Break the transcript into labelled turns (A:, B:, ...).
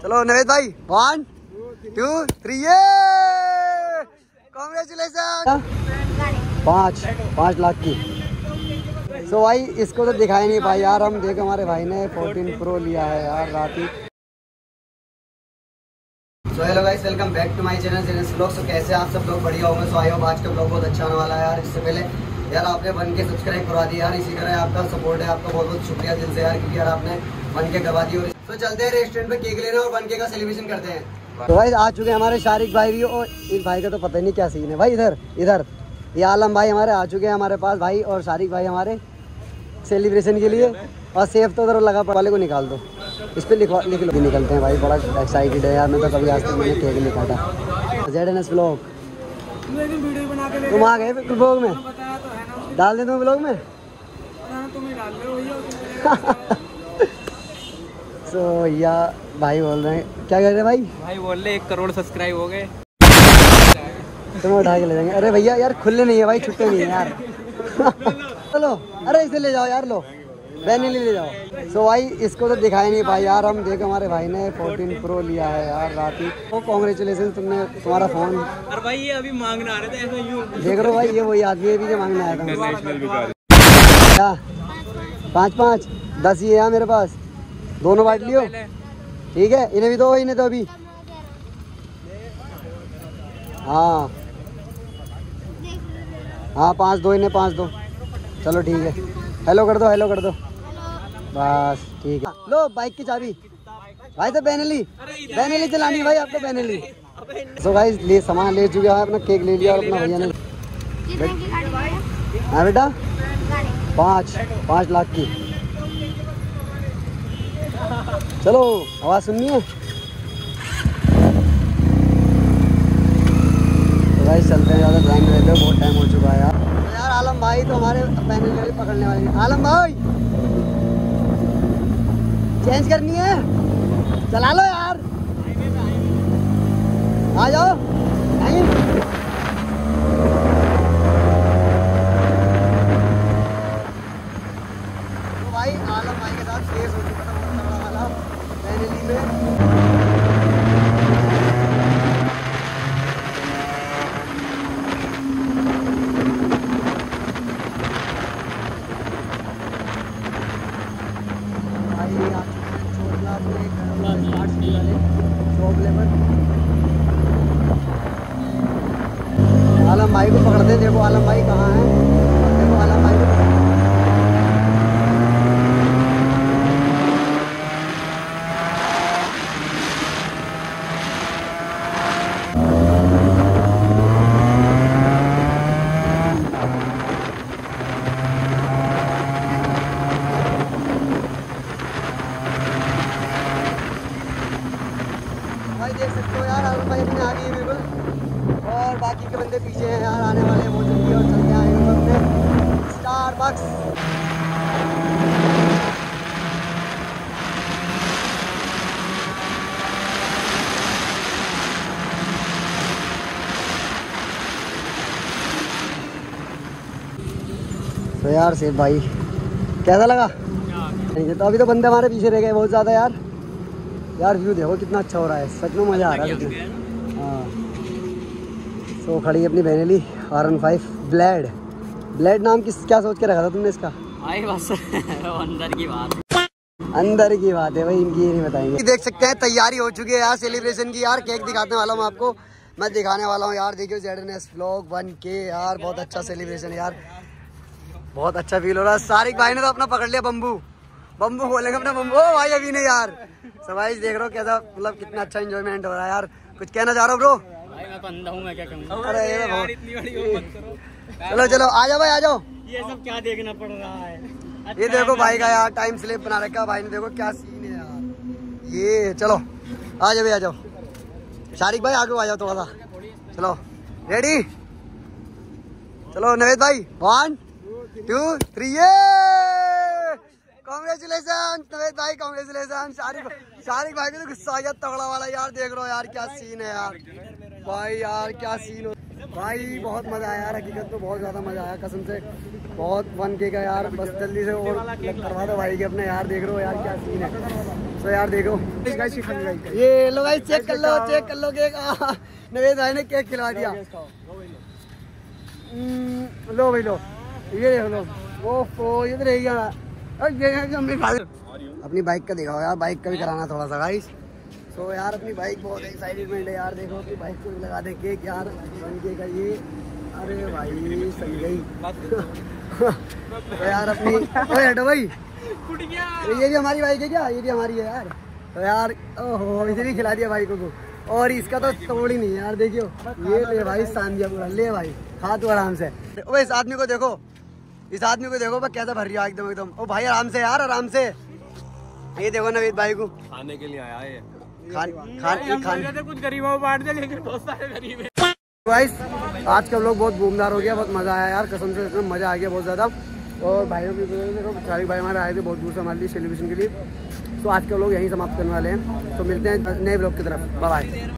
A: चलो नवेद भाई 1 2 3 कांग्रेचुलेशन। 5 लाख की। सो भाई इसको तो दिखाई नहीं भाई यार, हम देख हमारे भाई ने 14 प्रो लिया है यार रात ही। So hello guys, welcome back to my channel Jenny's vlog. So कैसे आप सब लोग, बढ़िया होंगे। सो आई होप आज का ब्लॉग बहुत अच्छा होने वाला है यार। इससे पहले यार आपने 1K सब्सक्राइब करवा दिया यार, इसी तरह आपका सपोर्ट है, आपका बहुत बहुत शुक्रिया दिल से यार, क्योंकि यार आपने 1K करवा दी। और तो चलते हैं रेस्टोरेंट पे केक लेने और 1K का सेलिब्रेशन करते हैं। तो भाई आ चुके हैं हमारे शारिक भाई भी, और इस भाई का तो पता ही नहीं क्या सीन है भाई। इधर ये आलम भाई हमारे आ चुके हैं हमारे पास भाई, और शारिक भाई हमारे सेलिब्रेशन के लिए। और सेफ तो उधर लगा वाले को निकाल दो, इस पर लिख लो। निकलते हैं भाई, बड़ा एक्साइटेड है यार। मैं तो कभी आज तक मैंने केक नहीं काटा। ZNS व्लॉग तुम आ गए ब्लॉग में, डाल दे तुम ब्लॉग में। सो भैया भाई बोल रहे हैं, क्या कह रहे हैं भाई
B: बोल रहे 1 करोड़ सब्सक्राइब हो गए,
A: तुम उठा के ले जाएंगे। अरे भैया यार खुले नहीं है भाई, छुट्टे नहीं है यार। चलो अरे इसे ले जाओ यार, लो वैनिली ले जाओ। सो भाई इसको तो दिखाई नहीं भाई यार, हम देख हमारे भाई ने 14 प्रो लिया है यार रात ही। ओ कांग्रेचुलेशन, तुमने तुम्हारा फोन।
B: अरे भाई ये अभी मांगने आ रहे थे ऐसा यूं।
A: देख रहे हो भाई, ये वही आदमी है जो मांगने आया था। क्या 5 10 ही है मेरे पास, दोनों बांट लियो। ठीक है, इन्हें भी दो, इन्हें तो अभी। हाँ 5 दो, इन्हें 5 दो। चलो ठीक है, हेलो कर दो बस ठीक है। लो बाइक की चाबी भाई, तो बैनली चलानी है भाई आपको, बैनली। सो गाइस ले सामान ले चुके हैं, अपना केक ले लिया और अपना भैया ने। हाँ बेटा 5 लाख की। चलो आवाज़ सुननी है तो गाइस चलते हैं, ज़्यादा टाइम नहीं लेते, बहुत टाइम हो चुका है यार। तो यार आलम भाई तो हमारे बैनली पकड़ने वाले हैं। आलम भाई चेंज करनी है, चला लो यार, आ जाओ। नहीं तो भाई आलम भाई के साथ केस हो चुका था बहुत तगड़ा वाला बैनली में। आलम भाई को पकड़ते, देखो आलम भाई कहाँ है, देखो आलम भाई को। भाई देख सकते हो यार, आलम भाई अपने आगे ही बिल्कुल, और बाकी के बंदे पीछे हैं यार, आने वाले हैं बहुत जल्दी। और चलते आएंगे अपने स्टारबक्स। तो यार सेठ भाई कैसा लगा? तो अभी तो बंदे हमारे पीछे रह गए बहुत ज़्यादा यार। व्यू देखो कितना अच्छा हो रहा है, सच में मज़ा आ रहा है। हाँ तो खड़ी है अपनी बैनली R15 ब्लेड नाम क्या सोच के रखा था तुमने इसका?
B: आई बस अंदर की बात
A: है भाई, इनकी ये नहीं बताएंगे। देख सकते हैं तैयारी हो चुकी है यार सेलिब्रेशन की यार। केक दिखाने वाला हूँ आपको, मैं दिखाने वाला हूँ यार। देखियो ZNS व्लॉग 1K यार, बहुत अच्छा सेलिब्रेशन यार, बहुत अच्छा फील हो रहा है। सारिक भाई ने तो अपना पकड़ लिया बम्बू बोलेंगे अपना बम्बू। ओ भाई अभी नहीं यार, सब भाई देख रहे हो कैसा, मतलब कितना अच्छा एंजॉयमेंट हो रहा है यार। कुछ कहना चाह रहा हो ब्रो?
B: भाई मैं तो अंधा हूं, मैं क्या कहूं।
A: अरे
B: यार इतनी बड़ी वो मत करो।
A: चलो आ जाओ भाई, आ जाओ।
B: ये सब क्या देखना पड़ रहा है। अच्छा
A: ये देखो भाई का यार टाइम स्लिप बना रखा भाई ने, देखो क्या सीन है यार ये। चलो आ जाओ भाई, आ जाओ। शारिक भाई आगे आ जाओ थोड़ा सा। चलो रेडी, चलो नवेद भाई 1 2 3 कांग्रेचुलेशन नवेद भाई, कांग्रेचुलेशन। शारिक भाई को तो गुस्सा आ गया तगड़ा वाला यार, देख रहे हो यार क्या सीन है यार भाई, यार क्या सीन हो भाई। बहुत मजा आया यार, हकीकत में बहुत ज्यादा मजा आया कसम से, बहुत 1K का यार। बस जल्दी से और करवा दो भाई के अपने यार, देख रहे हो यार क्या सीन है। तो यार देखो ये लो भाई, चेक कर लो केक। नवेद भाई ने केक खिला दिया। लो भाई लो, ये देख लो। ओहो ये तो रह गया। अपनी बाइक का दिखाओ यार, बाइक का भी कराना थोड़ा सा गाइस। तो यार अपनी बाइक बहुत एक्साइटमेंट है यार। देखो अपनी बाइक को भी लगा दे केक यार, बनके का ये। अरे भाई सही गई। तो यार अपनी हटो भाई, ये भी हमारी बाइक है क्या? ये भी हमारी है यार। तो यार ओहो इसे भी खिला दिया बाइक को। और इसका तो तोड़ ही नहीं यार। देखियो ये ले भाई, सान दिया पूरा। ले भाई खा तू आराम से। ओ इस आदमी को देखो, इस आदमी को देखो कैसा भर रहा एकदम एकदम। ओ भाई आराम से यार, आराम से। ये देखो नवीद भाई को
B: खाने के लिए आया है।
A: खाने
B: कुछ गरीबों बांट दे, लेकिन बहुत सारे गरीब हैं।
A: गाइस आज का व्लॉग बहुत बूमदार हो गया, बहुत मजा आया यार, कसम से इसमें मजा आ गया बहुत ज्यादा। और भाइयों की देखो, चारिक भाई हमारे आए थे बहुत दूर से हमारे लिए सेलिब्रेशन के लिए। तो आज का व्लॉग यहीं समाप्त करने वाले हैं। तो मिलते हैं नए व्लॉग की तरफ। Bye bye.